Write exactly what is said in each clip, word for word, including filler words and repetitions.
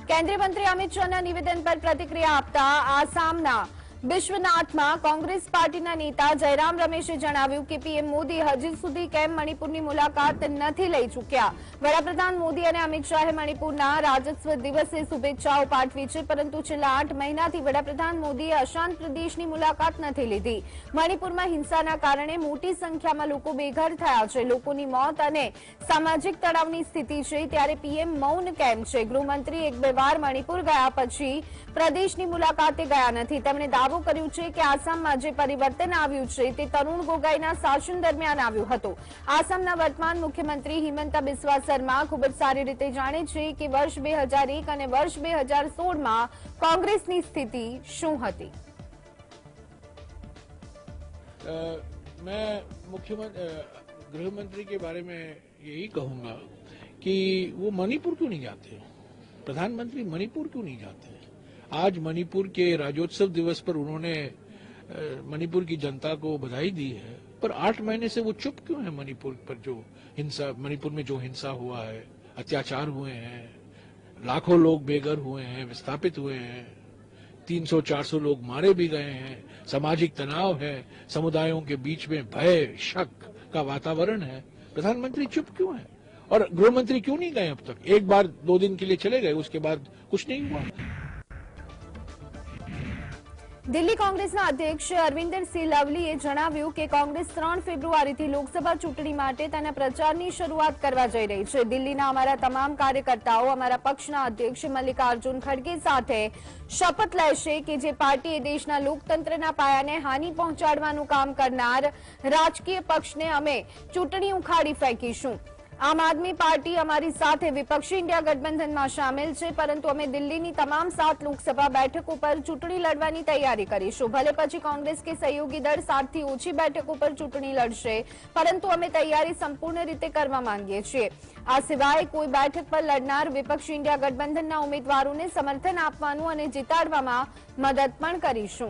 કેન્દ્રીય મંત્રી અમિત શાહના નિવેદન પર પ્રતિક્રિયા આપતા આસામના બિશ્વનાથમાં કોંગ્રેસ પાર્ટીના નેતા જયરામ રમેશે જણાવ્યું કે પીએમ મોદી હજી સુધી કેમ મણિપુરની મુલાકાત નથી લઈ ચૂક્યા। વડાપ્રધાન મોદી અને અમિત શાહે મણિપુરના રાજસ્વ દિવસે શુભેચ્છાઓ પાઠવી છે, પરંતુ છેલ્લા આઠ મહિનાથી વડાપ્રધાન મોદીએ અશાંત પ્રદેશની મુલાકાત નથી લીધી। મણિપુરમાં હિંસાના કારણે મોટી સંખ્યામાં લોકો બેઘર થયા છે, લોકોની મોત અને સામાજિક તણાવની સ્થિતિ છે, ત્યારે પીએમ મૌન કેમ છે? ગૃહમંત્રી એક બે વાર મણિપુર ગયા પછી પ્રદેશની મુલાકાતે ગયા નથી। તેમણે દાવો કર્યું છે કે આસામમાં જે પરિવર્તન આવ્યું છે તે તરુણ ગોગોઈના શાસન દરમિયાન આવ્યું હતું। આસામના વર્તમાન મુખ્યમંત્રી હિમંતા બિસ્વા શર્મા ખૂબ જ સારી રીતે જાણે છે કે વર્ષ બે હજાર એક અને વર્ષ બે હજાર સોળમાં કોંગ્રેસની સ્થિતિ શું હતી। मैं मुख्यमंत्री गृह मंत्री के बारे में यही कहूंगा कि वो मणिपुर क्यों नहीं जाते, प्रधानमंत्री मणिपुर क्यों नहीं जाते। आज मणिपुर के राज्योत्सव दिवस पर उन्होंने मणिपुर की जनता को बधाई दी है, पर आठ महीने से वो चुप क्यों है। मणिपुर पर जो हिंसा, मणिपुर में जो हिंसा हुआ है, अत्याचार हुए हैं, लाखों लोग बेघर हुए हैं, विस्थापित हुए हैं, तीन सौ चार सौ लोग मारे भी गए हैं, सामाजिक तनाव है, समुदायों के बीच में भय शक का वातावरण है। प्रधानमंत्री चुप क्यों है और गृहमंत्री क्यों नहीं गए अब तक? एक बार दो दिन के लिए चले गए, उसके बाद कुछ नहीं हुआ। દિલ્હી કોંગ્રેસના અધ્યક્ષ અરવિંદર સિંહ લવલીએ જણાવ્યું કે કોંગ્રેસ ત્રણ ફેબ્રુઆરીથી લોકસભા ચૂંટણી માટે તેના પ્રચારની શરૂઆત કરવા જઈ રહી છે। દિલ્હીના અમારા તમામ કાર્યકર્તાઓ અમારા પક્ષના અધ્યક્ષ મલ્લિકાર્જુન ખડગે સાથે શપથ લેશે કે જે પાર્ટીએ દેશના લોકતંત્રના પાયાને હાનિ પહોંચાડવાનું કામ કરનાર રાજકીય પક્ષને અમે ચૂંટણી ઉખાડી ફેંકીશું। આમ આદમી પાર્ટી અમારી સાથે વિપક્ષી ઇન્ડિયા ગઠબંધનમાં સામેલ છે, પરંતુ અમે દિલ્હીની તમામ સાત લોકસભા બેઠકો પર ચૂંટણી લડવાની તૈયારી કરીશું। ભલે પછી કોંગ્રેસ કે સહયોગી દળ સાતથી ઓછી બેઠકો પર ચૂંટણી લડશે, પરંતુ અમે તૈયારી સંપૂર્ણ રીતે કરવા માંગીએ છીએ। આ સિવાય કોઈ બેઠક પર લડનાર વિપક્ષી ઇન્ડિયા ગઠબંધનના ઉમેદવારોને સમર્થન આપવાનું અને જીતાડવામાં મદદ પણ કરીશું।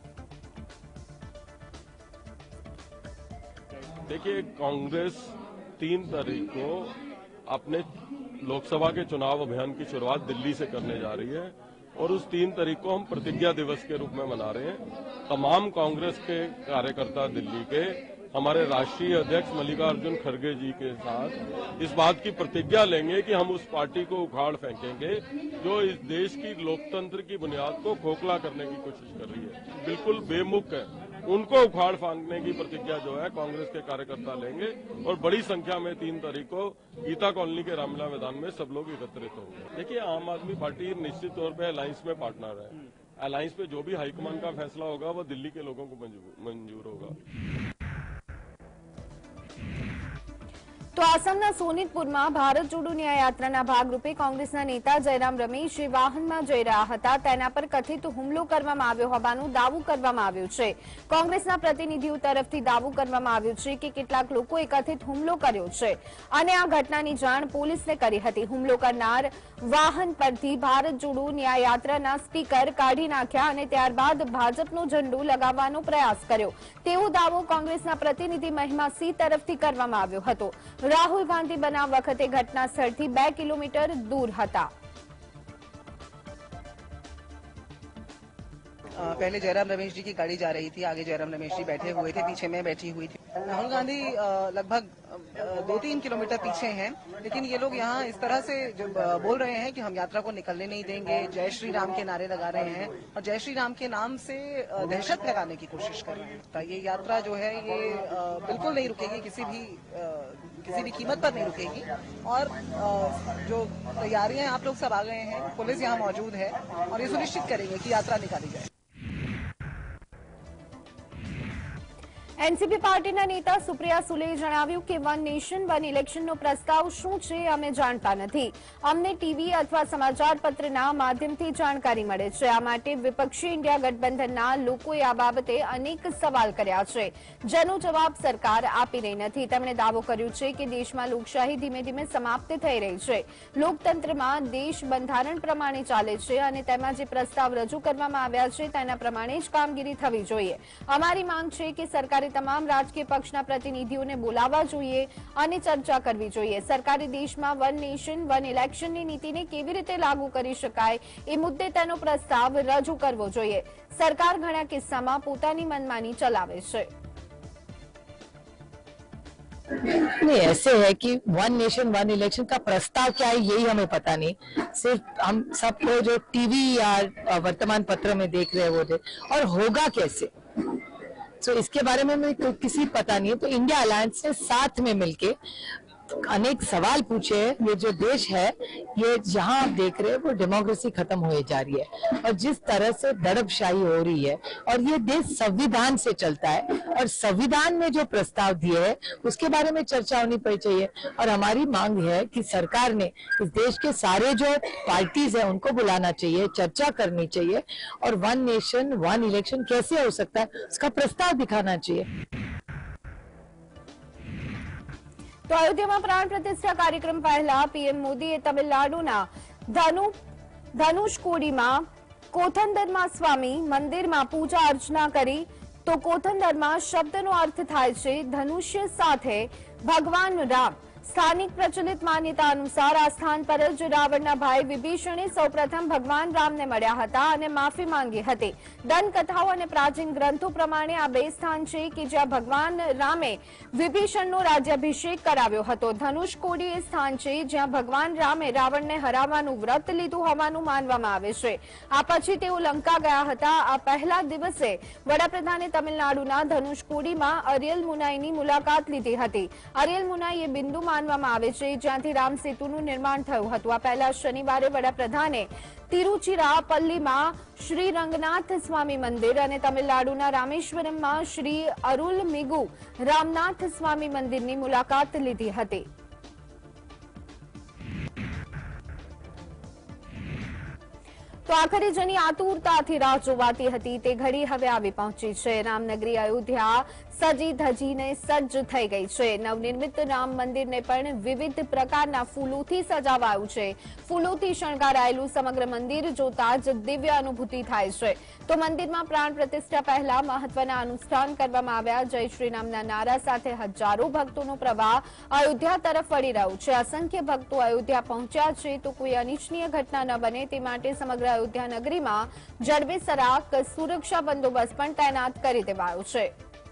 देखिए, कांग्रेस तीन तारीख को अपने लोकसभा के चुनाव अभियान की शुरुआत दिल्ली से करने जा रही है और उस तीन तारीख को हम प्रतिज्ञा दिवस के रूप में मना रहे हैं। तमाम कांग्रेस के कार्यकर्ता दिल्ली के हमारे राष्ट्रीय अध्यक्ष मल्लिकार्जुन खड़गे जी के साथ इस बात की प्रतिज्ञा लेंगे कि हम उस पार्टी को उखाड़ फेंकेंगे जो इस देश की लोकतंत्र की बुनियाद को खोखला करने की कोशिश कर रही है, बिल्कुल बेमुख है। उनको उखाड़ फेंकने की प्रतिज्ञा जो है कांग्रेस के कार्यकर्ता लेंगे और बड़ी संख्या में तीन तारीख को गीता कॉलोनी के रामलीला मैदान में सब लोग एकत्रित होंगे। देखिए, आम आदमी पार्टी निश्चित तौर पे अलायंस में पार्टनर है। अलायंस पे जो भी हाईकमान का फैसला होगा वो दिल्ली के लोगों को मंजूर होगा। તો આસામના સોનિતપુરમાં ભારત જોડો ન્યાય યાત્રાના ભાગરૂપે કોંગ્રેસના નેતા જયરામ રમેશ વાહનમાં જઈ રહ્યા હતા, તેના પર કથિત હુમલો કરવામાં આવ્યો હોવાનું દાવો કરવામાં આવ્યો છે। કોંગ્રેસના પ્રતિનિધિઓ તરફથી દાવો કરવામાં આવ્યો છે કે કેટલાક લોકોએ કથિત હુમલો કર્યો છે અને આ ઘટનાની જાણ પોલીસને કરી હતી। હુમલો કરનાર વાહન પરથી ભારત જોડો ન્યાય યાત્રાના સ્ટીકર કાઢી નાખ્યા અને ત્યારબાદ ભાજપનો ઝંડો લગાવવાનો પ્રયાસ કર્યો, તેવો દાવો કોંગ્રેસના પ્રતિનિધિ મહિમા સિંહ તરફથી કરવામાં આવ્યો હતો। રાહુલ ગાંધી બનાવ વખતે ઘટના સ્થળથી બે કિલોમીટર દૂર હતા। पहले जयराम रमेश जी की गाड़ी जा रही थी, आगे जयराम रमेश जी बैठे हुए थे, पीछे मैं बैठी हुई थी। राहुल गांधी लगभग दो तीन किलोमीटर पीछे हैं, लेकिन ये लोग यहाँ इस तरह से जो बोल रहे हैं कि हम यात्रा को निकलने नहीं देंगे, जय श्री राम के नारे लगा रहे हैं और जय श्री राम के नाम से दहशत फैलाने की कोशिश कर रहे हैं। तो ये यात्रा जो है ये बिल्कुल नहीं रुकेगी, किसी भी किसी भी कीमत पर नहीं रुकेगी और जो तैयारियां आप लोग सब आ गए हैं, पुलिस यहाँ मौजूद है और ये सुनिश्चित करेंगे कि यात्रा निकाली जाए। એનસીપી પાર્ટીના નેતા સુપ્રિયા સુલેએ જણાવ્યું કે વન નેશન વન ઇલેક્શનનો પ્રસ્તાવ શું છે અમે જાણતા નથી। અમને ટીવી અથવા સમાચાર પત્રના માધ્યમથી જાણકારી મળે છે। આ માટે વિપક્ષી ઇન્ડિયા ગઠબંધનના લોકોએ આ બાબતે અનેક સવાલ કર્યા છે, જેનો જવાબ સરકાર આપી રહી નથી। તેમણે દાવો કર્યો છે કે દેશમાં લોકશાહી ધીમે ધીમે સમાપ્ત થઈ રહી છે। લોકતંત્રમાં દેશ બંધારણ પ્રમાણે ચાલે છે અને તેમાં જે પ્રસ્તાવ રજૂ કરવામાં આવ્યા છે તેના પ્રમાણે જ કામગીરી થવી જોઈએ। અમારી માંગ છે કે સરકારે તમામ રાજકીય પક્ષના પ્રતિનિધિઓને બોલાવવા જોઈએ અને ચર્ચા કરવી જોઈએ. સરકારે દેશમાં વન નેશન વન ઇલેક્શનની નીતિને કેવી રીતે લાગુ કરી શકાય એ મુદ્દે તેનો પ્રસ્તાવ રજૂ કરવો જોઈએ. સરકાર ઘણા કિસ્સામાં પોતાની મનમાની ચલાવે છે. नहीं, ऐसे है कि वन नेशन वन इलेक्शन का प्रस्ताव क्या है यही हमें पता नहीं. सिर्फ हम सबको जो टीवी या वर्तमान पत्र में देख रहे हैं वो थे, और होगा कैसे, तो इसके बारे में हमें किसी पता नहीं है. तो इंडिया अलायंस ने साथ में मिलके अनेक सवाल पूछे. ये जो देश है, ये जहां आप देख रहे हैं वो डेमोक्रेसी खत्म हो जा रही है, और जिस तरह से दड़बशाही हो रही है, और ये देश संविधान से चलता है, और संविधान में जो प्रस्ताव दिए है उसके बारे में चर्चा होनी पड़ी चाहिए. और हमारी मांग है कि सरकार ने इस देश के सारे जो पार्टीज है उनको बुलाना चाहिए, चर्चा करनी चाहिए, और वन नेशन वन इलेक्शन कैसे हो सकता है उसका प्रस्ताव दिखाना चाहिए. તો અયોધ્યામાં પ્રાણ પ્રતિષ્ઠા કાર્યક્રમ પહેલા પીએમ મોદીએ તમિલનાડુના ધનુ ધનુષકોડીમાં કોથંદરમાં સ્વામી મંદિરમાં પૂજા અર્ચના કરી. તો કોથંદરમાં શબ્દનો અર્થ થાય છે ધનુષ્ય સાથે ભગવાન રામ. સ્થાનિક પ્રચલિત માન્યતા અનુસાર આ સ્થાન પર જ રાવણના ભાઈ વિભીષણે સૌપ્રથમ ભગવાન રામને મળ્યા હતા અને માફી માંગી હતી. દંતકથાઓ અને પ્રાચીન ગ્રંથો પ્રમાણે આ બે સ્થાન છે કે જ્યાં ભગવાન રામે વિભીષણનો રાજ્યાભિષેક કરાવ્યો હતો. ધનુષકોડી એ સ્થાન છે જ્યાં ભગવાન રામે રાવણને હરાવવાનું વ્રત લીધું હોવાનું માનવામાં આવે છે. આ પછી તેઓ લંકા ગયા હતા. આ પહેલા દિવસે વડાપ્રધાને તમિલનાડુના ધનુષકોડીમાં અરિયલ મુનાઈની મુલાકાત લીધી હતી. અરિયલ મુનાઈ એ બિંદુ માનવામાં આવે છે જ્યાંથી રામ સેતુનું નિર્માણ થયું હતું. આ પહેલા શનિવારે વડાપ્રધાને તિરુચિરાપલ્લીમાં શ્રી રંગનાથ સ્વામી મંદિર અને તમિલનાડુના રામેશ્વરમમાં શ્રી અરુલમિગુ રામનાથ સ્વામી મંદિરની મુલાકાત લીધી હતી. તો આખરે જેની આતુરતાથી રાહ જોવાતી હતી તે ઘડી હવે આવી પહોંચી છે. રામનગરી અયોધ્યા સજી ધજીને સજ્જ થઈ ગઈ છે. નવનિર્મિત રામ મંદિરને પણ વિવિધ પ્રકારના ફૂલોથી સજાવાયું છે. ફૂલોથી શણગારાયેલું સમગ્ર મંદિર જોતા જ દિવ્ય અનુભૂતિ થાય છે. તો મંદિરમાં પ્રાણ પ્રતિષ્ઠા પહેલા મહત્વના અનુષ્ઠાન કરવામાં આવ્યા. જય શ્રી રામના નારા સાથે હજારો ભક્તોનો પ્રવાહ અયોધ્યા તરફ વળી રહ્યો છે. અસંખ્ય ભક્તો અયોધ્યા પહોંચ્યા છે. તો કોઈ અનિચ્છનીય ઘટના ન બને તે માટે સમગ્ર અયોધ્યા નગરીમાં જડબેસરાક સુરક્ષા બંદોબસ્ત પણ તૈનાત કરી દેવાયો છે.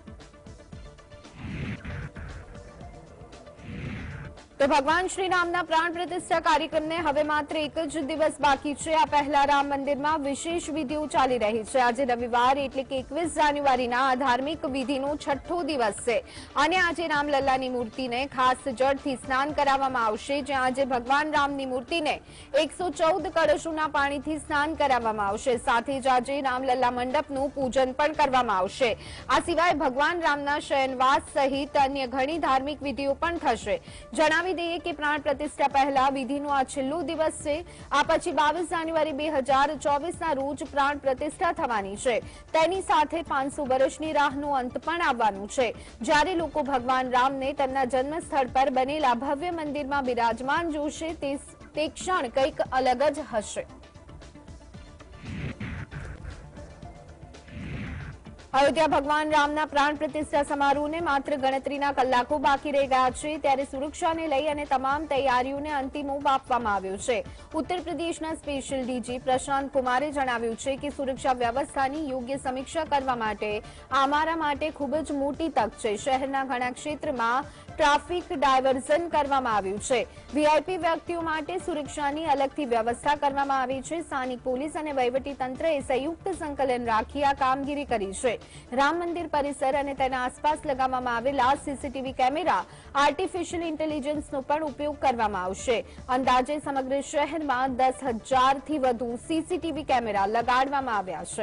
તો ભગવાન શ્રી રામના પ્રાણ પ્રતિષ્ઠા કાર્યક્રમને હવે માત્ર એક જ દિવસ બાકી છે. આ પહેલા રામ મંદિરમાં વિશેષ વિધિઓ ચાલી રહી છે. આજે રવિવાર એટલે કે એકવીસ જાન્યુઆરીના આ ધાર્મિક વિધિનો છઠ્ઠો દિવસ છે અને આજે રામલલ્લાની મૂર્તિને ખાસ જળથી સ્નાન કરાવવામાં આવશે. જ્યાં આજે ભગવાન રામની મૂર્તિને એકસો ચૌદ કળશોના પાણીથી સ્નાન કરાવવામાં આવશે. સાથે જ આજે રામલલ્લા મંડપનું પૂજન પણ કરવામાં આવશે. આ સિવાય ભગવાન રામના શયનવાસ સહિત અન્ય ઘણી ધાર્મિક વિધિઓ પણ થશે. જણાવી દઈએ કે પ્રાણ પ્રતિષ્ઠા પહેલા વિધિનો આ છેલ્લો દિવસ છે. આ પછી બાવીસ જાન્યુઆરી બે હજાર ચોવીસના રોજ પ્રાણ પ્રતિષ્ઠા થવાની છે. તેની સાથે પાંચસો વર્ષની રાહનો અંત પણ આવવાનું છે, જ્યારે લોકો ભગવાન રામને તેમના જન્મસ્થળ પર બનેલા ભવ્ય મંદિરમાં બિરાજમાન જોશે. તે ક્ષણ કંઈક અલગ જ હશે. અયોધ્યા ભગવાન રામના પ્રાણ પ્રતિષ્ઠા સમારોહને માત્ર ગણતરીના કલાકો બાકી રહી ગયા છે, ત્યારે સુરક્ષાને લઈ અને તમામ તૈયારીઓને અંતિમ ઓપ આપવામાં આવ્યો છે. ઉત્તર પ્રદેશના સ્પેશિયલ ડીજી પ્રશાંત કુમારે જણાવ્યું છે કે સુરક્ષા વ્યવસ્થાની યોગ્ય સમીક્ષા કરવા માટે અમારા માટે ખૂબ જ મોટી તક છે. શહેરના ઘણા ક્ષેત્રમાં ટ્રાફિક ડાયવર્ઝન કરવામાં આવ્યું છે. વીઆઈપી વ્યક્તિઓ માટે સુરક્ષાની અલગથી વ્યવસ્થા કરવામાં આવી છે. સ્થાનિક પોલીસ અને વહીવટી તંત્રએ સંયુક્ત સંકલન રાખી આ કામગીરી કરી છે. રામ મંદિર પરિસર અને તેના આસપાસ લગાવવામાં આવેલા સીસીટીવી કેમેરા આર્ટિફિશિયલ ઇન્ટેલિજન્સનો પણ ઉપયોગ કરવામાં આવશે. અંદાજે સમગ્ર શહેરમાં દસ હજારથી વધુ સીસીટીવી કેમેરા લગાડવામાં આવ્યા છે.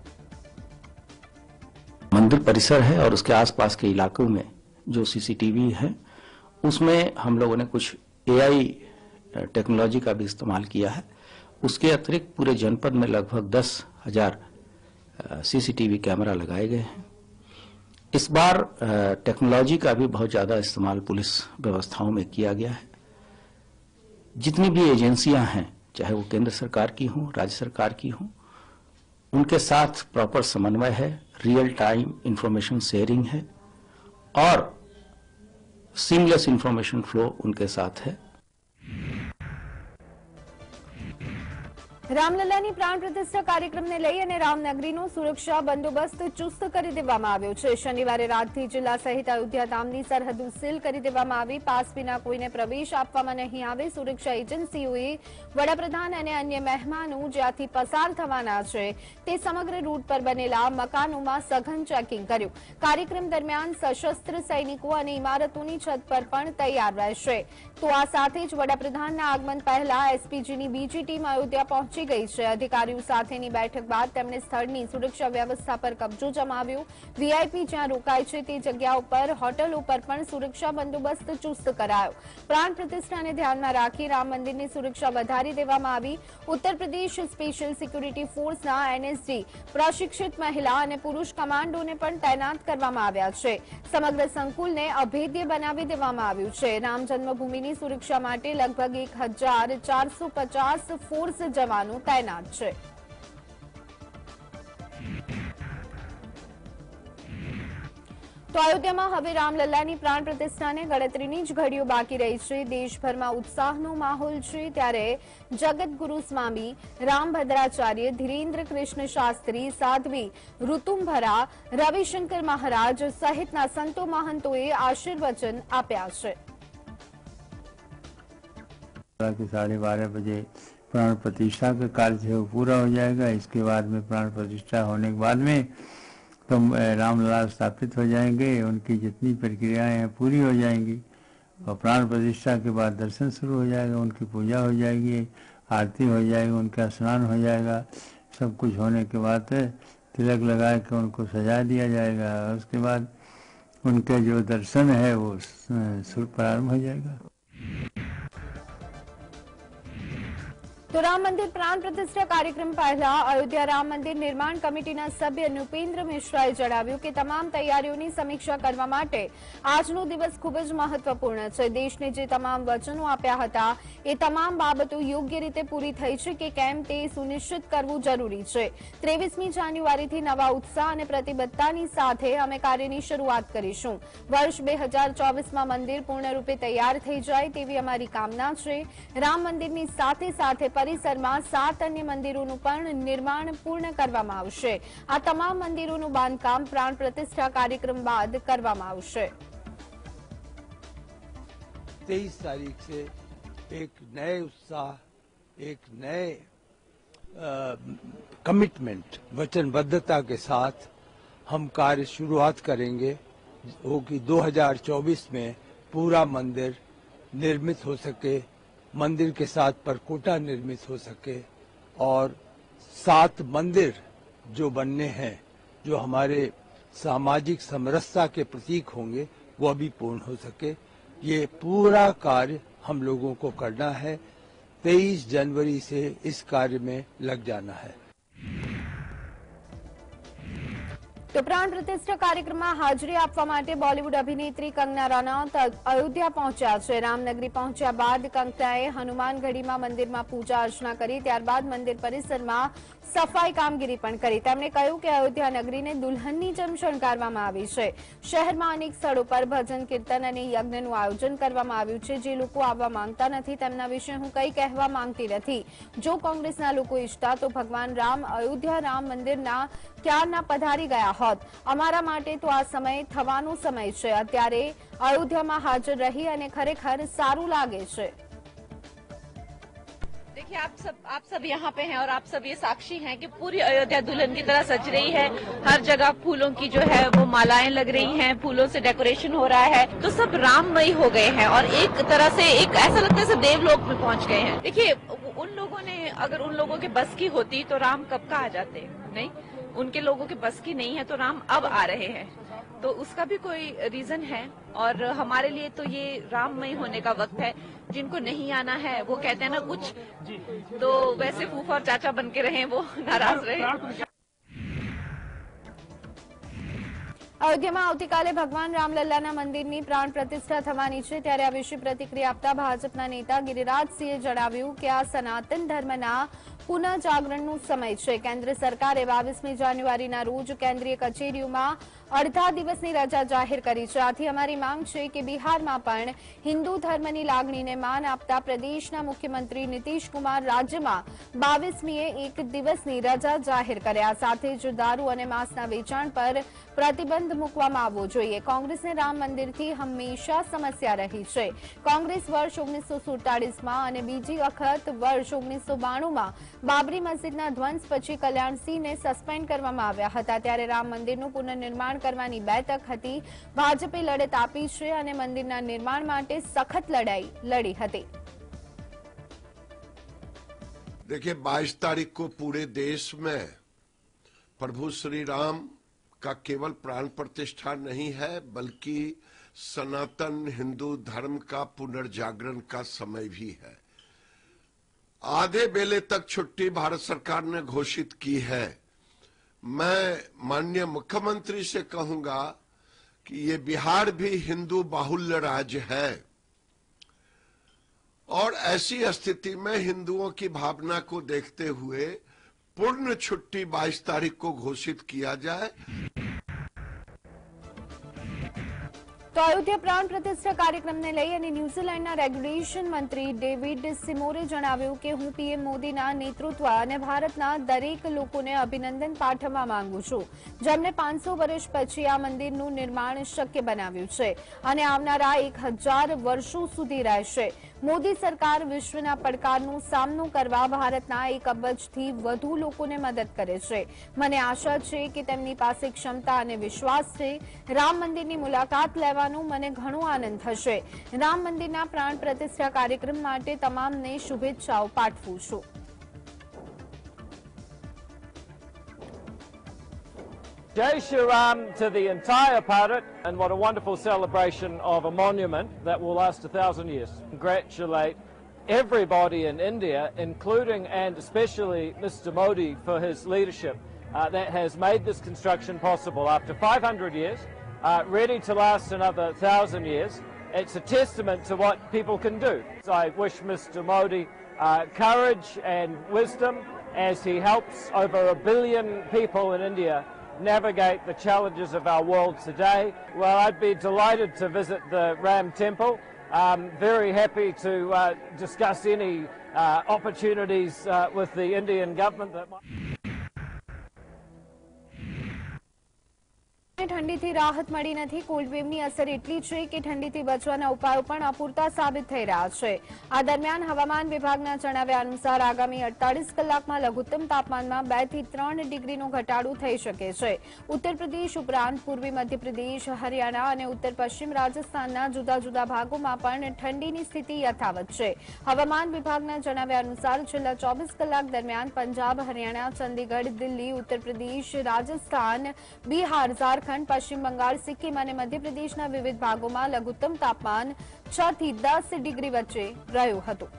मंदिर परिसर है और उसके आसपास के इलाकों में जो सीसीटीवी है उसमें हम लोगों ने कुछ एआई टेक्नोलॉजी का भी इस्तेमाल किया है. उसके अतिरिक्त पूरे जनपद में लगभग दस हजार सीसीटीवी कैमरा लगाए गए हैं. इस बार टेक्नोलॉजी का भी बहुत ज्यादा इस्तेमाल पुलिस व्यवस्थाओं में किया गया है. जितनी भी एजेंसियां हैं, चाहे वो केंद्र सरकार की हों, राज्य सरकार की हों, उनके साथ प्रॉपर समन्वय है, रियल टाइम इंफॉर्मेशन शेयरिंग है और सीमलेस इंफॉर्मेशन फ्लो उनके साथ है। રામલલ્લાની પ્રાણ પ્રતિષ્ઠા કાર્યક્રમને લઈ અને રામનગરીનો સુરક્ષા બંદોબસ્ત ચુસ્ત કરી દેવામાં આવ્યો છે। શનિવારે રાતથી જિલ્લા સહિત અયોધ્યા ધામની સરહદો સીલ કરી દેવામાં આવી। પાસ વિના કોઈને પ્રવેશ આપવામાં નહીં આવે। સુરક્ષા એજન્સીઓએ વડાપ્રધાન અને અન્ય મહેમાનો જ્યાંથી પસાર થવાના છે તે સમગ્ર રૂટ પર બનેલા મકાનોમાં સઘન ચેકિંગ કર્યું। કાર્યક્રમ દરમિયાન સશસ્ત્ર સૈનિકો અને ઇમારતોની છત પર પણ તૈયાર રહેશે। તો આ સાથે જ વડાપ્રધાનના આગમન પહેલા એસપીજીની બીજી ટીમ અયોધ્યા પહોંચી ગઈ છે। અધિકારીઓ સાથેની બેઠક બાદ તેમણે સ્થળની સુરક્ષા વ્યવસ્થા પર કબજો જમાવ્યો। વીઆઈપી જ્યાં રોકાય છે તે જગ્યાઓ પર હોટલો પર પણ સુરક્ષા બંદોબસ્ત ચુસ્ત કરાયો। પ્રાણ પ્રતિષ્ઠાને ધ્યાનમાં રાખી રામ મંદિરની સુરક્ષા વધારી દેવામાં આવી। ઉત્તર પ્રદેશ સ્પેશિયલ સિક્યુરિટી ફોર્સના એનએસજી પ્રશિક્ષિત મહિલા અને પુરુષ કમાન્ડોને પણ તૈનાત કરવામાં આવ્યા છે। સમગ્ર સંકુલને અભેદ્ય બનાવી દેવામાં આવ્યું છે। રામ જન્મભૂમિની સુરક્ષા માટે લગભગ એક હજાર ચારસો પચાસ ફોર્સ જવાનો તૈનાત છે। તો અયોધ્યામાં હવે રામલલ્લાની પ્રાણ પ્રતિષ્ઠાને ગણતરીની જ ઘડીઓ બાકી રહી છે। દેશભરમાં ઉત્સાહનો માહોલ છે ત્યારે જગતગુરુ સ્વામી રામભદ્રાચાર્ય, ધીરેન્દ્ર કૃષ્ણ શાસ્ત્રી, સાધ્વી ઋતુંભરા, રવિશંકર મહારાજ સહિતના સંતો મહંતોએ આશીર્વચન આપ્યા છે। साढ़े बारह बजे प्राण प्रतिष्ठा का कार्य है वो पूरा हो जाएगा। इसके बाद में प्राण प्रतिष्ठा होने के बाद में तो रामलला स्थापित हो जाएंगे, उनकी जितनी प्रक्रियाएं हैं पूरी हो जाएंगी और प्राण प्रतिष्ठा के बाद दर्शन शुरू हो जाएगा, उनकी पूजा हो जाएगी, आरती हो जाएगी, उनका स्नान हो जाएगा। सब कुछ होने के बाद तिलक लगा के उनको सजा दिया जाएगा। उसके बाद उनके जो दर्शन है वो प्रारंभ हो जाएगा। તો રામ મંદિર પ્રાણ પ્રતિષ્ઠા કાર્યક્રમ પહેલા અયોધ્યા રામ મંદિર નિર્માણ કમિટીના સભ્ય નૃપેન્દ્ર મિશ્રાએ જણાવ્યું કે તમામ તૈયારીઓની સમીક્ષા કરવા માટે આજનો દિવસ ખૂબ જ મહત્વપૂર્ણ છે। દેશને જે તમામ વચનો આપ્યા હતા એ તમામ બાબતો યોગ્ય રીતે પૂરી થઈ છે કે કેમ તે સુનિશ્ચિત કરવું જરૂરી છે। ત્રેવીસમી જાન્યુઆરીથી નવા ઉત્સાહ અને પ્રતિબદ્ધતાની સાથે અમે કાર્યની શરૂઆત કરીશું। વર્ષ બે હજાર ચોવીસમાં મંદિર પૂર્ણરૂપે તૈયાર થઈ જાય તેવી અમારી કામના છે। રામ મંદિરની સાથે સાથે પરિસરમાં સાત અન્ય મંદિરોનું પણ નિર્માણ પૂર્ણ કરવામાં આવશે। આ તમામ મંદિરોનું બાંધકામ પ્રાણ प्रतिष्ठा कार्यक्रम बाद કરવામાં આવશે। तेईस तारीख से एक नए उत्साह, एक नए कमिटमेंट, वचनबद्धता के साथ हम कार्य शुरुआत करेंगे वो कि दो हज़ार चौबीस में पूरा मंदिर निर्मित हो सके, मंदिर के साथ परकोटा निर्मित हो सके और सात मंदिर जो बनने हैं जो हमारे सामाजिक समरसता के प्रतीक होंगे वो भी पूर्ण हो सके। ये पूरा कार्य हम लोगों को करना है। तेईस जनवरी से इस कार्य में लग जाना है। તો પ્રાણ પ્રતિષ્ઠા કાર્યક્રમમાં હાજરી આપવા માટે બોલિવૂડ અભિનેત્રી કંગના રનૌત અયોધ્યા પહોંચ્યા છે। રામનગરી પહોંચ્યા બાદ કંગનાએ હનુમાનગઢીમાં મંદિરમાં પૂજા અર્ચના કરી, ત્યારબાદ મંદિર પરિસરમાં સફાઈ કામગીરી પણ કરી। તેમણે કહ્યું કે અયોધ્યા નગરીને દુલ્હનની જેમ શણગારવામાં આવી છે। શહેરમાં અનેક સ્થળો પર ભજન, કીર્તન અને યજ્ઞનું આયોજન કરવામાં આવ્યું છે। જે લોકો આવવા માંગતા નથી તેમના વિશે હું કંઈ કહેવા માંગતી નથી। જો કોંગ્રેસના લોકો ઈચ્છતા તો ભગવાન રામ અયોધ્યા રામ મંદિરના ક્યારના પધારી ગયા હોત। અમારા માટે તો આ સમય થવાનો સમય છે। અત્યારે અયોધ્યામાં હાજર રહી અને ખરેખર સારું લાગે છે। देखिए आप सब आप सब यहाँ पे हैं और आप सब ये साक्षी हैं कि पूरी अयोध्या दुल्हन की तरह सज रही है। हर जगह फूलों की जो है वो मालाएं लग रही हैं, फूलों से डेकोरेशन हो रहा है, तो सब राममयी हो गए हैं और एक तरह से एक ऐसा लगता है सब देवलोक में पहुंच गए हैं। देखिए उन लोगों ने अगर उन लोगों के बस की होती तो राम कब का आ जाते, नहीं, उनके लोगों के बस की नहीं है तो राम अब आ रहे हैं, तो उसका भी कोई रीजन है। और हमारे लिए तो ये राममय होने का वक्त है। जिनको नहीं आना है वो कहते हैं ना कुछ, तो वैसे फूफा और चाचा बन के रहे, वो नाराज रहे। અયોધ્યામાં આવતીકાલે ભગવાન રામલલ્લાના મંદિરની પ્રાણ प्रतिष्ठा થવાની છે। ત્યારે આ વિશે પ્રતિક્રિયા આપતા ભાજપના નેતા ગિરિરાજસિંહે જણાવ્યું કે આ સનાતન ધર્મના પુનઃજાગરણનો સમય છે। કેન્દ્ર સરકારે બાવીસમી જાન્યુઆરીના રોજ કેન્દ્રીય કચેરીઓમાં અડધા દિવસની રજા જાહેર કરી છે. આથી અમારી માંગ છે કે બિહારમાં પણ હિન્દુ ધર્મની લાગણીને માન આપતા પ્રદેશના મુખ્યમંત્રી નીતિશ કુમાર રાજ્યમાં બાવીસમીએ એક દિવસની રજા જાહેર કર્યા. સાથે જ દારૂ અને માંસના વેચાણ પર પ્રતિબંધ મૂકવામાં આવવો જોઈએ. કોંગ્રેસને રામ મંદિરથી હંમેશા સમસ્યા રહી છે. કોંગ્રેસ વર્ષ ઓગણીસો સુડતાલીસમાં અને બીજી વખત વર્ષ ઓગણીસો બાણુંમાં બાબરી મસ્જિદના ધ્વંસ પછી કલ્યાણસિંહને સસ્પેન્ડ કરવામાં આવ્યા હતા. ત્યારે રામ મંદિરનું પુનર્નિર્માણ કરવાની બે તક હતી. ભાજપે લડત આપી છે અને મંદિરના નિર્માણ માટે સખત લડાઈ લડી હતી. देखिए, बाईस तारीख को पूरे देश में प्रभु श्री राम का केवल प्राण प्रतिष्ठा नहीं है, बल्कि सनातन हिंदू धर्म का पुनर्जागरण का समय भी है. आधे बेले तक छुट्टी भारत सरकार ने घोषित की है. मैं माननीय मुख्यमंत्री से कहूंगा कि ये बिहार भी हिंदू बाहुल्य राज्य है और ऐसी स्थिति में हिंदुओं की भावना को देखते हुए पूर्ण छुट्टी बाईस तारीख को घोषित किया जाए. તો અયોધ્યા પ્રાણ પ્રતિષ્ઠા કાર્યક્રમને લઈ અને ન્યુઝીલેન્ડના રેગ્યુલેશન મંત્રી ડેવિડ સિમોરે જણાવ્યું કે હું પીએમ મોદીના નેતૃત્વ અને ભારતના દરેક લોકોને અભિનંદન પાઠવવા માંગુ છું, જેમણે પાંચસો વર્ષ પછી આ મંદિરનું નિર્માણ શક્ય બનાવ્યું છે અને આવનારા એક હજાર વર્ષો સુધી રહેશે. મોદી સરકાર વિશ્વના પડકારનો સામનો કરવા ભારતના એક અબજથી વધુ લોકોને મદદ કરે છે. મને આશા છે કે તેમની પાસે ક્ષમતા અને વિશ્વાસ છે. રામ મંદિરની મુલાકાત લેવાનો મને ઘણો આનંદ થશે. રામ મંદિરના પ્રાણ પ્રતિષ્ઠા કાર્યક્રમ માટે તમામને શુભેચ્છાઓ પાઠવું છું. Jai Shri Ram to the entire Bharat, and what a wonderful celebration of a monument that will last a thousand years. Congratulate everybody in India, including and especially Mister Modi for his leadership uh, that has made this construction possible after five hundred years, uh, ready to last another thousand years. It's a testament to what people can do. So I wish Mister Modi uh, courage and wisdom as he helps over a billion people in India navigate the challenges of our world today. Well, I'd be delighted to visit the Ram Temple. Um, very happy to uh, discuss any uh, opportunities uh, with the Indian government that might... ઠંડીથી રાહત મળી નથી. Cold વેવની અસર એટલી છે કે ઠંડીથી બચવાના ઉપાયો પણ અપૂરતા સાબિત થઈ રહ્યા છે. આ દરમિયાન હવામાન વિભાગના જણાવ્યા અનુસાર આગામી અડતાલીસ કલાકમાં લઘુત્તમ તાપમાનમાં બે થી ત્રણ ડિગ્રીનો ઘટાડો થઈ શકે છે. ઉત્તર પ્રદેશ ઉપરાંત પૂર્વી મધ્યપ્રદેશ, હરિયાણા અને ઉત્તર પશ્ચિમ રાજસ્થાનના જુદા જુદા ભાગોમાં પણ ઠંડીની સ્થિતિ યથાવત છે. હવામાન વિભાગના જણાવ્યા અનુસાર છેલ્લા ચોવીસ કલાક દરમિયાન પંજાબ, હરિયાણા, ચંદીગઢ, દિલ્હી, ઉત્તર પ્રદેશ, રાજસ્થાન, બિહાર, ઝારખંડ, પશ્ચિમ બંગાળ, સિક્કિમ અને મધ્યપ્રદેશના વિવિધ ભાગોમાં લઘુત્તમ તાપમાન છ થી દસ ડિગ્રી વચ્ચે રહ્યું હતું.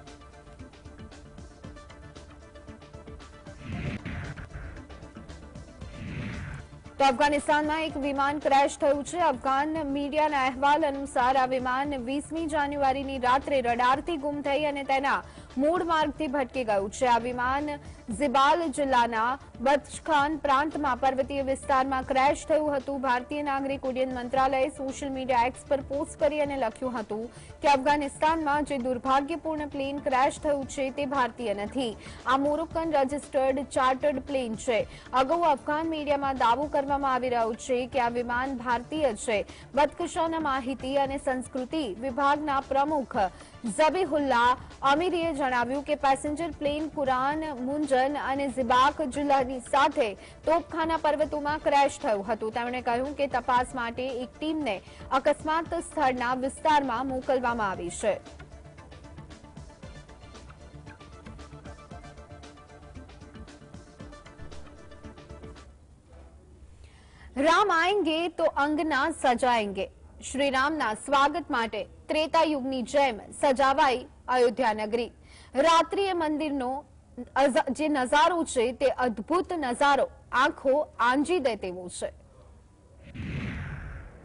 તો અફઘાનિસ્તાનમાં એક વિમાન ક્રેશ થયું છે. અફઘાન મીડિયાના અહેવાલ અનુસાર આ વિમાન વીસમી જાન્યુઆરીની રાત્રે રડારથી ગુમ થઈ અને તેના મૂળ માર્ગથી ભટકી ગયું છે. આ વિમાન ઝિબાલ જિલ્લાના બદખશાન પ્રાંતમાં પર્વતીય વિસ્તારમાં ક્રેશ થયું હતું. ભારતીય નાગરિક ઉડ્ડયન મંત્રાલયે સોશિયલ મીડિયા એક્સ પર પોસ્ટ કરી અને લખ્યું હતું કે અફઘાનિસ્તાનમાં જે દુર્ભાગ્યપૂર્ણ પ્લેન ક્રેશ થયું છે તે ભારતીય નથી. આ મોરોક્કન રજિસ્ટર્ડ ચાર્ટર્ડ પ્લેન છે. અગાઉ અફઘાન મીડિયામાં દાવો કરવામાં આવી રહ્યો છે કે આ વિમાન ભારતીય છે. બદખશાના માહિતી અને સંસ્કૃતિ વિભાગના પ્રમુખ ઝબીહુલ્લાહ અમીરીએ જણાવ્યું કે પેસેન્જર પ્લેન કુરાન, મુંજન અને ઝિબાક જિલ્લાની સાથે તોપખાના પર્વતોમાં ક્રેશ થયું હતું. તેમણે કહ્યું કે તપાસ માટે એક ટીમને અકસ્માત સ્થળના વિસ્તારમાં મોકલવામાં આવી છે. રામ આएंगे તો અંગના સજાएंगे. શ્રી રામના સ્વાગત માટે ત્રેતા યુગની જેમ સજાવાઈ અયોધ્યા નગરી. રાત્રિએ મંદિરનો જે નજારો છે તે અદ્ભુત નજારો આંખો આંજી દે તેવો છે.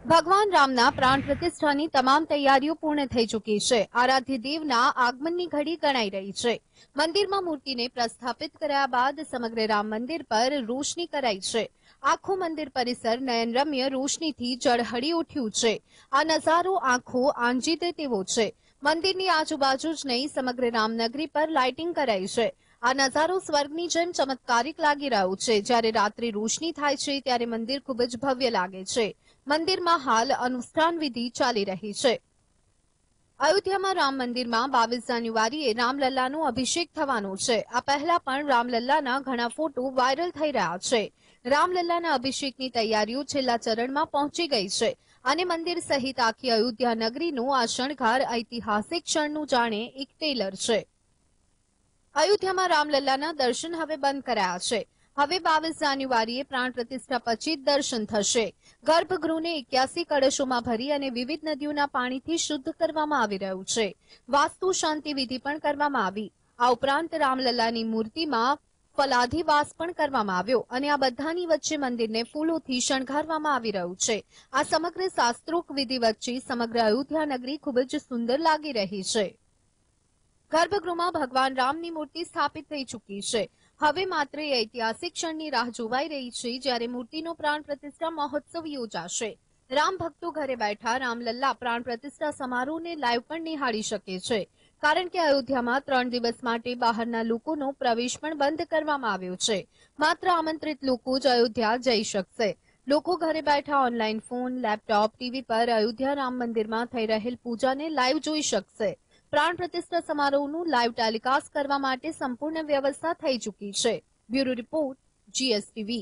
ભગવાન રામના પ્રાણ પ્રતિષ્ઠાની તમામ તૈયારીઓ પૂર્ણ થઈ ચૂકી છે. આરાધ્ય દેવના આગમનની ઘડી ગણાઈ રહી છે. મંદિરમાં મૂર્તિને પ્રસ્થાપિત કર્યા બાદ સમગ્ર રામ મંદિર પર રોશની કરાઈ છે. આખું મંદિર પરિસર નયનરમ્ય રોશનીથી ઝળહળી ઉઠ્યું છે. આ નજારો આંખો આંજી દે તેવો છે. મંદિરની આજુબાજુ જ નહીં, સમગ્ર રામનગરી પર લાઇટિંગ કરાઈ છે. આ નજારો સ્વર્ગની જેમ ચમત્કારિક લાગી રહ્યો છે. જ્યારે રાત્રે રોશની થાય છે ત્યારે મંદિર ખૂબ જ ભવ્ય લાગે છે. મંદિરમાં હાલ અનુષ્ઠાન વિધિ ચાલી રહી છે. અયોધ્યામાં રામ મંદિરમાં બાવીસ જાન્યુઆરીએ રામલલ્લાનો અભિષેક થવાનો છે. આ પહેલા પણ રામલલ્લાના ઘણા ફોટો વાયરલ થઈ રહ્યા છે. રામલલ્લાના અભિષેકની તૈયારીઓ છેલ્લા ચરણમાં પહોંચી ગઈ છે અને મંદિર સહિત આખી અયોધ્યા નગરીનો આ શણગાર ઐતિહાસિક ક્ષણનું જાણે એક ટેલર છે. અયોધ્યામાં રામલલ્લાના દર્શન હવે બંધ કરાયા છે. હવે બાવીસ જાન્યુઆરીએ પ્રાણ પ્રતિષ્ઠા પછી દર્શન થશે. ગર્ભગૃહને એક્યાસી કળશોમાં ભરી અને વિવિધ નદીઓના પાણીથી શુદ્ધ કરવામાં આવી રહ્યું છે. વાસ્તુ શાંતિ વિધિ પણ કરવામાં આવી. આ ઉપરાંત રામલલ્લાની મૂર્તિમાં ફલાધિવાસ પણ કરવામાં આવ્યો અને આ બધાની વચ્ચે મંદિરને ફૂલોથી શણગારવામાં આવી રહ્યું છે. આ સમગ્ર શાસ્ત્રોક્ત વિધિ વચ્ચે સમગ્ર અયોધ્યા નગરી ખૂબ જ સુંદર લાગી રહી છે. ગર્ભગૃહમાં ભગવાન રામની મૂર્તિ સ્થાપિત થઈ ચૂકી છે. હવે માત્ર ઐતિહાસિક ક્ષણની રાહ જોવાઈ રહી છે જ્યારે મૂર્તિનો પ્રાણ પ્રતિષ્ઠા મહોત્સવ યોજાશે. રામ ભક્તો ઘરે બેઠા રામલલ્લા પ્રાણ પ્રતિષ્ઠા સમારોહને લાઈવ પણ નિહાળી શકે છે. કારણ કે અયોધ્યામાં ત્રણ દિવસ માટે બહારના લોકોનો પ્રવેશ પણ બંધ કરવામાં આવ્યો છે. માત્ર આમંત્રિત લોકો જ અયોધ્યા જઈ શકશે. લોકો ઘરે બેઠા ઓનલાઈન ફોન, લેપટોપ, ટીવી પર અયોધ્યા રામ મંદિરમાં થઈ રહેલ પૂજાને લાઈવ જોઈ શકશે. પ્રાણ પ્રતિષ્ઠા સમારોહનું લાઈવ ટેલિકાસ્ટ કરવા માટે સંપૂર્ણ વ્યવસ્થા થઈ ચૂકી છે. Bureau report, GSTV.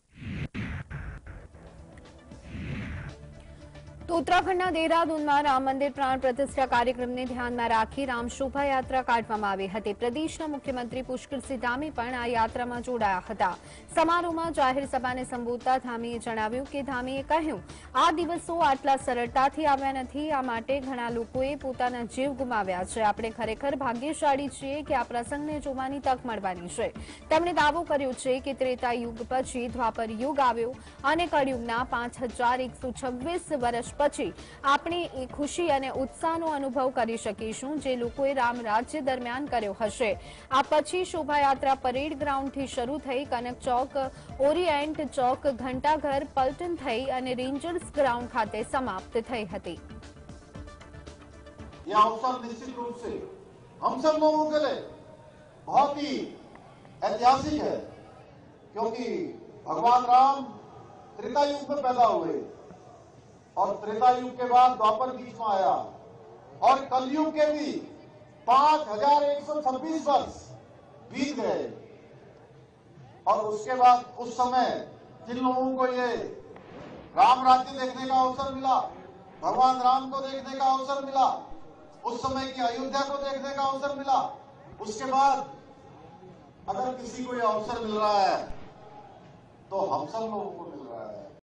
તો ઉત્તરાખંડના દેહરાદૂનમાં રામ મંદિર પ્રાણ પ્રતિષ્ઠા કાર્યક્રમને ધ્યાનમાં રાખી રામ શોભાયાત્રા કાઢવામાં આવી હતી. પ્રદેશના મુખ્યમંત્રી પુષ્કરસિંહ ધામી પણ આ યાત્રામાં જોડાયા હતા. સમારોહમાં જાહેર સભાને સંબોધતા ધામીએ જણાવ્યું કે ધામીએ કહ્યું, આ દિવસો આટલા સરળતાથી આવ્યા નથી. આ માટે ઘણા લોકોએ પોતાના જીવ ગુમાવ્યા છે. આપણે ખરેખર ભાગ્યશાળી છીએ કે આ પ્રસંગને જોવાની તક મળવાની છે. તેમણે દાવો કર્યો છે કે ત્રેતા યુગ પછી દ્વાપર યુગ આવ્યો અને કળયુગના પાંચ હજાર એકસો છવ્વીસ વર્ષ પછી આપણે એ ખુશી અને ઉત્સાહનો અનુભવ કરી શકીશું જે લોકોએ રામ રાજ્ય દરમિયાન કર્યો હશે. આ પછી શોભાયાત્રા પરેડ ગ્રાઉન્ડથી શરૂ થઈ કનક ચોક, ઓરિએન્ટ ચોક, ઘંટાઘર, પલટન થઈ અને રેન્જર્સ ગ્રાઉન્ડ ખાતે સમાપ્ત થઈ હતી. यह अवसर निश्चित रूप से हम सब लोगों के लिए बहुत ही ऐतिहासिक है क्योंकि भगवान राम त्रेता युग में पैदा हुए और त्रेता युग के बाद द्वापर बीच में आया और कलयुग के भी पांच हजार एक सौ छब्बीस वर्ष बीत गए और उसके बाद उस समय जिन लोगों को ये राम राज्य देखने का अवसर मिला, भगवान राम को देखने का अवसर मिला, उस समय की अयोध्या को देखने का अवसर मिला, उसके बाद अगर किसी को ये अवसर मिल रहा है तो हम सब लोगों को